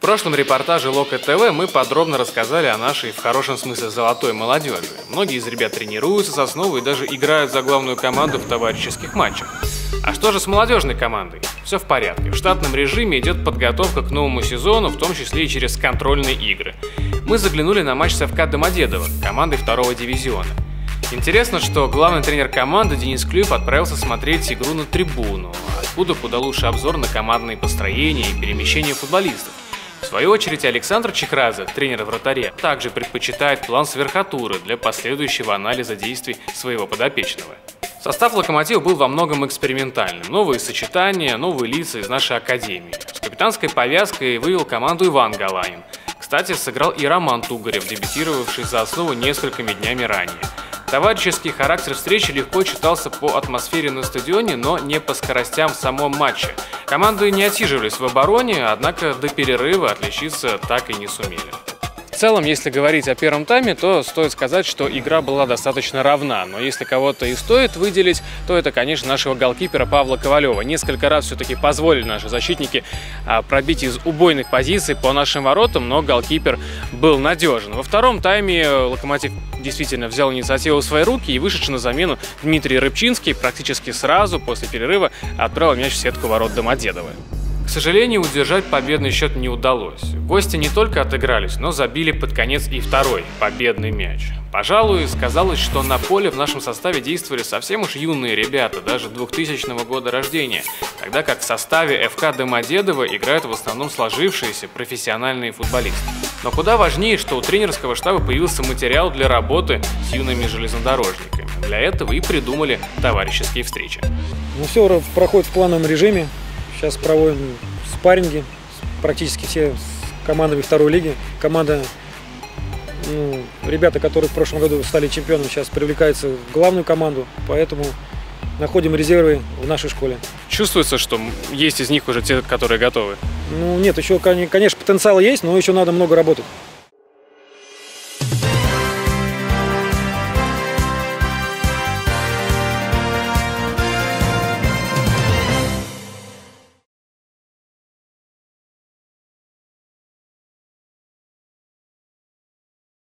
прошлом репортаже Лока ТВ мы подробно рассказали о нашей, в хорошем смысле, золотой молодежи. Многие из ребят тренируются с основой и даже играют за главную команду в товарищеских матчах. А что же с молодежной командой? Все в порядке. В штатном режиме идет подготовка к новому сезону, в том числе и через контрольные игры. Мы заглянули на матч с ФК Домодедово, командой 2-го дивизиона. Интересно, что главный тренер команды Денис Клюев отправился смотреть игру на трибуну, откуда куда лучше обзор на командные построения и перемещения футболистов. В свою очередь Александр Чехрадзе, тренер вратаря, также предпочитает план с верхотуры для последующего анализа действий своего подопечного. Состав «Локомотива» был во многом экспериментальным. Новые сочетания, новые лица из нашей академии. С капитанской повязкой вывел команду Иван Галанин. Кстати, сыграл и Роман Тугарев, дебютировавший за основу несколькими днями ранее. Товарищеский характер встречи легко читался по атмосфере на стадионе, но не по скоростям в самом матче. Команды не отсиживались в обороне, однако до перерыва отличиться так и не сумели. В целом, если говорить о первом тайме, то стоит сказать, что игра была достаточно равна. Но если кого-то и стоит выделить, то это, конечно, нашего голкипера Павла Ковалева. Несколько раз все-таки позволили наши защитники пробить из убойных позиций по нашим воротам, но голкипер был надежен. Во втором тайме «Локомотив» действительно взял инициативу в свои руки, и вышедший на замену Дмитрий Рыбчинский практически сразу после перерыва отправил мяч в сетку ворот Домодедова. К сожалению, удержать победный счет не удалось. Гости не только отыгрались, но забили под конец и второй победный мяч. Пожалуй, сказалось, что на поле в нашем составе действовали совсем уж юные ребята, даже 2000 года рождения, тогда как в составе ФК Домодедово играют в основном сложившиеся профессиональные футболисты. Но куда важнее, что у тренерского штаба появился материал для работы с юными железнодорожниками. Для этого и придумали товарищеские встречи. Ну, все проходит в плановом режиме. Сейчас проводим спарринги, практически все с командами второй лиги. Команда, ребята, которые в прошлом году стали чемпионами, сейчас привлекаются в главную команду, поэтому находим резервы в нашей школе. Чувствуется, что есть из них уже те, которые готовы? Ну нет, еще, конечно, потенциал есть, но еще надо много работать.